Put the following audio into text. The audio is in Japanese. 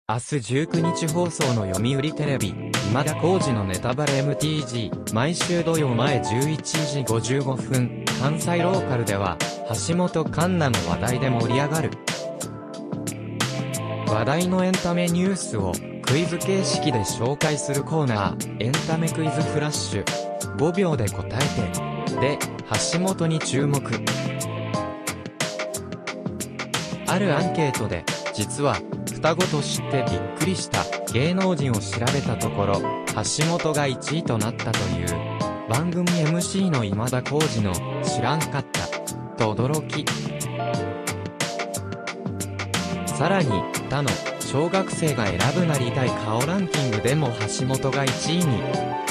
明日19日放送の読売テレビ、今田耕司のネタバレ MTG、毎週土曜前11時55分、関西ローカルでは、橋本環奈の話題で盛り上がる。話題のエンタメニュースを、クイズ形式で紹介するコーナー、エンタメクイズフラッシュ。5秒で答えて。で、橋本に注目。あるアンケートで、実は、双子と知ってびっくりした芸能人を調べたところ、橋本が1位となったという。番組 MC の今田耕司の知らんかったと驚き。さらに、他の小学生が選ぶなりたい顔ランキングでも橋本が1位に。